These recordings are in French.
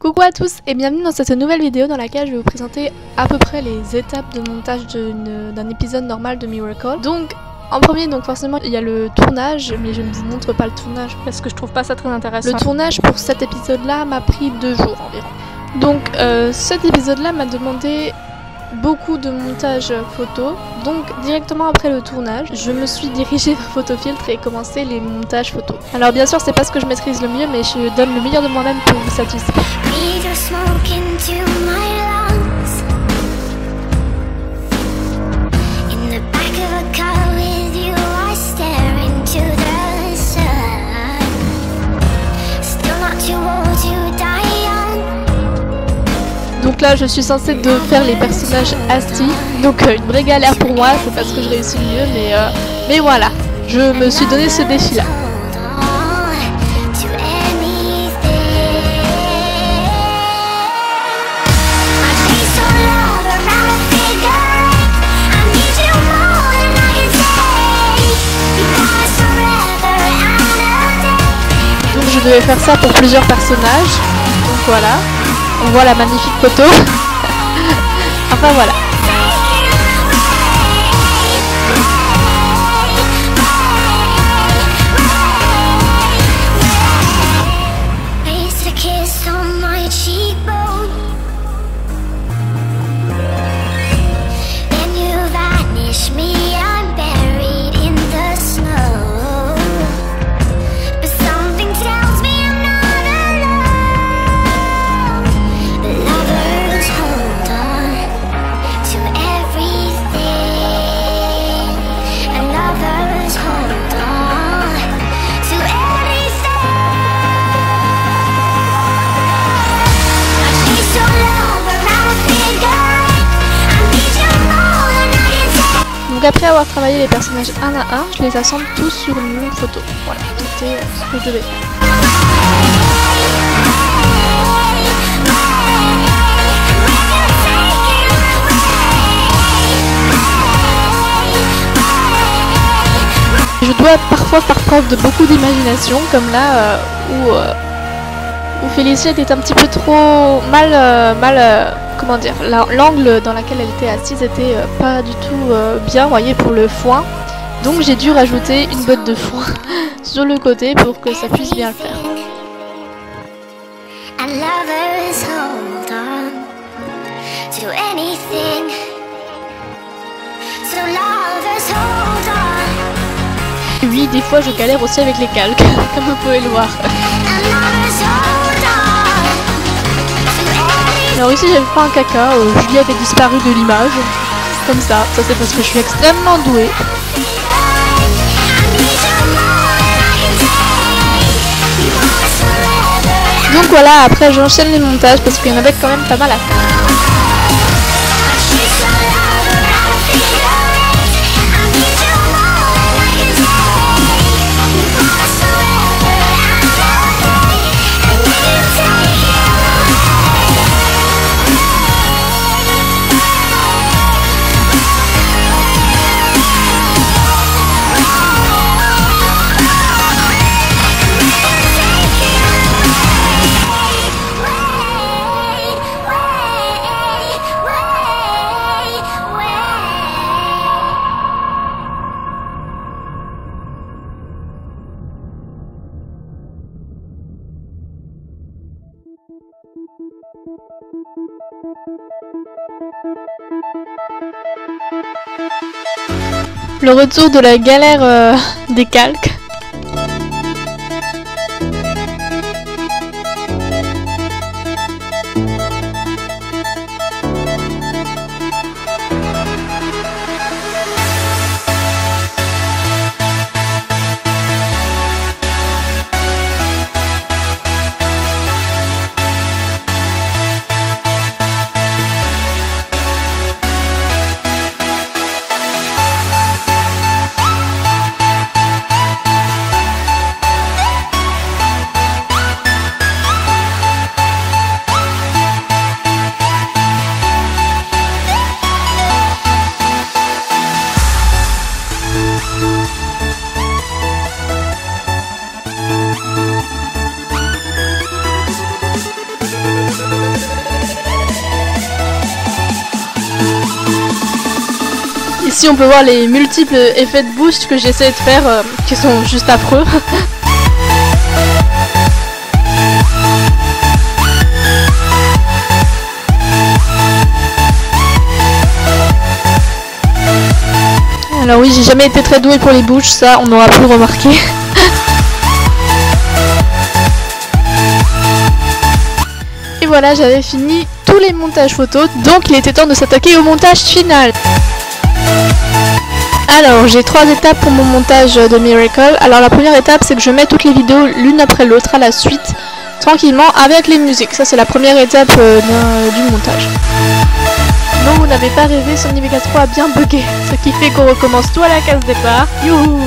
Coucou à tous et bienvenue dans cette nouvelle vidéo dans laquelle je vais vous présenter à peu près les étapes de montage d'un épisode normal de Miracle. Donc en premier, donc forcément il y a le tournage, mais je ne vous montre pas le tournage parce que je trouve pas ça très intéressant. Le tournage pour cet épisode là m'a pris 2 jours environ. Donc cet épisode là m'a demandé beaucoup de montage photo, donc directement après le tournage je me suis dirigée vers Photofiltre et commencé les montages photo. Alors bien sûr c'est pas ce que je maîtrise le mieux, mais je donne le meilleur de moi-même pour vous satisfaire. Donc là je suis censée de faire les personnages assis, donc une vraie galère pour moi, c'est pas ce que je réussis le mieux, mais voilà, je me suis donné ce défi là. Donc je devais faire ça pour plusieurs personnages, donc voilà. On voit la magnifique photo. Enfin voilà. Donc après avoir travaillé les personnages un à un, je les assemble tous sur une même photo. Voilà, c'était ce que je devais faire. Je dois parfois faire preuve de beaucoup d'imagination, comme là où Félicie était un petit peu trop comment dire, l'angle dans lequel elle était assise était pas du tout bien, vous voyez, pour le foin. Donc j'ai dû rajouter une botte de foin sur le côté pour que ça puisse bien le faire. Oui, des fois je galère aussi avec les calques, comme vous pouvez le voir. Alors ici j'avais fait un caca, Julie avait disparu de l'image, comme ça c'est parce que je suis extrêmement douée. Donc voilà, après j'enchaîne les montages parce qu'il y en avait quand même pas mal à faire. Le retour de la galère des calques. Ici on peut voir les multiples effets de bouche que j'essaie de faire qui sont juste affreux. Alors oui, j'ai jamais été très douée pour les bouches, ça on aura pu le remarquer. Et voilà, j'avais fini tous les montages photos, donc il était temps de s'attaquer au montage final. Alors, j'ai 3 étapes pour mon montage de Miracle. Alors la première étape, c'est que je mets toutes les vidéos l'une après l'autre à la suite, tranquillement, avec les musiques. Ça, c'est la première étape du montage. Non, vous n'avez pas rêvé, Sony Vegas Pro a bien bugué, ce qui fait qu'on recommence tout à la case départ. Youhou!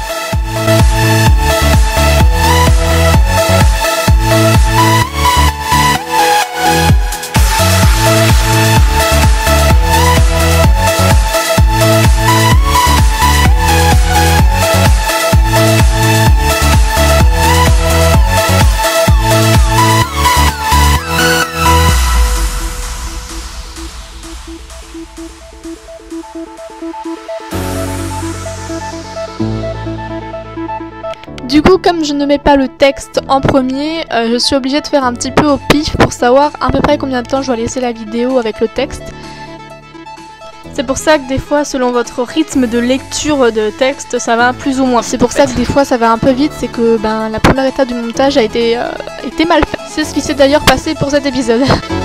Du coup, comme je ne mets pas le texte en premier, je suis obligée de faire un petit peu au pif pour savoir à peu près combien de temps je dois laisser la vidéo avec le texte. C'est pour ça que des fois, selon votre rythme de lecture de texte, ça va plus ou moins. C'est pour ça que des fois ça va un peu vite, c'est que la première étape du montage a été mal faite. C'est ce qui s'est d'ailleurs passé pour cet épisode.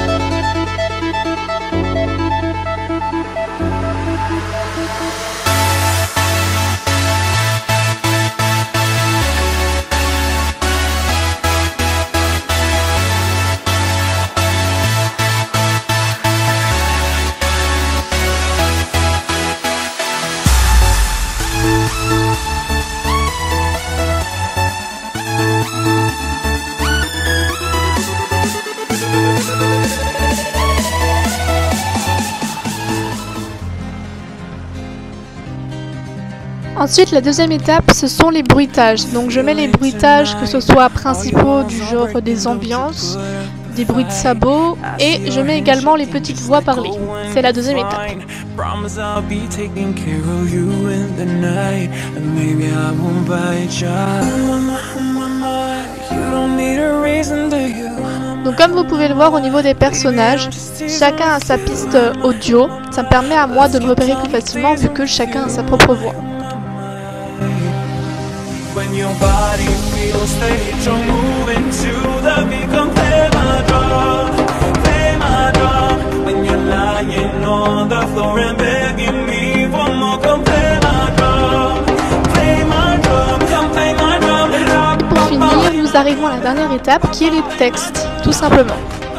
Ensuite, la deuxième étape, ce sont les bruitages. Donc je mets les bruitages, que ce soit principaux du genre des ambiances, des bruits de sabots, et je mets également les petites voix parlées. C'est la deuxième étape. Donc comme vous pouvez le voir au niveau des personnages, chacun a sa piste audio. Ça me permet à moi de me repérer plus facilement vu que chacun a sa propre voix. When your body feels stage, you're moving to the beat, come play my drum. When you're lying on the floor and begging me for more, come play my drum, come play my drum. Pour finir, nous arrivons à la dernière étape qui est les textes, tout simplement.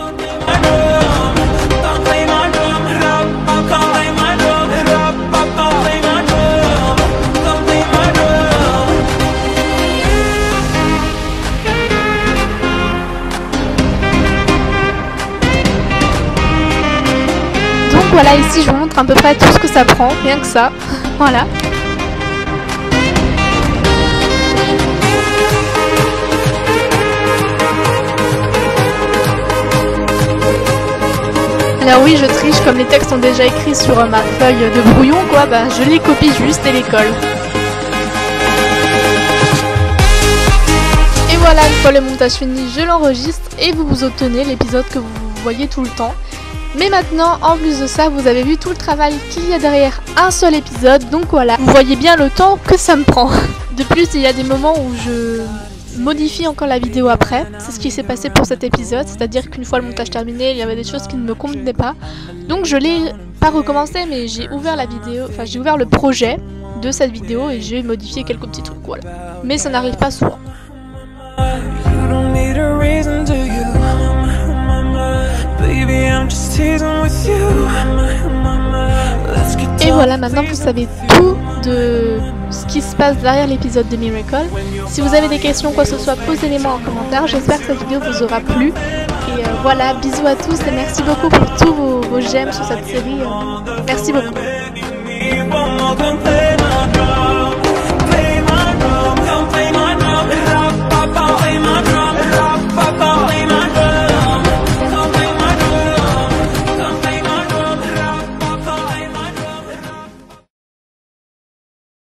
Voilà, ici je vous montre à peu près tout ce que ça prend, rien que ça, voilà. Alors oui, je triche, comme les textes sont déjà écrits sur ma feuille de brouillon, quoi, je les copie juste et les colle. Et voilà, une fois le montage fini, je l'enregistre et vous obtenez l'épisode que vous voyez tout le temps. Mais maintenant, en plus de ça, vous avez vu tout le travail qu'il y a derrière un seul épisode, donc voilà, vous voyez bien le temps que ça me prend. De plus, il y a des moments où je modifie encore la vidéo après, c'est ce qui s'est passé pour cet épisode, c'est-à-dire qu'une fois le montage terminé, il y avait des choses qui ne me convenaient pas. Donc je l'ai pas recommencé, mais j'ai ouvert la vidéo, enfin j'ai ouvert le projet de cette vidéo et j'ai modifié quelques petits trucs, voilà. Mais ça n'arrive pas souvent. Et voilà, maintenant vous savez tout de ce qui se passe derrière l'épisode de Miracle. Si vous avez des questions, quoi que ce soit, posez-les-moi en commentaire. J'espère que cette vidéo vous aura plu. Et voilà, bisous à tous et merci beaucoup pour tous vos j'aime sur cette série. Merci beaucoup.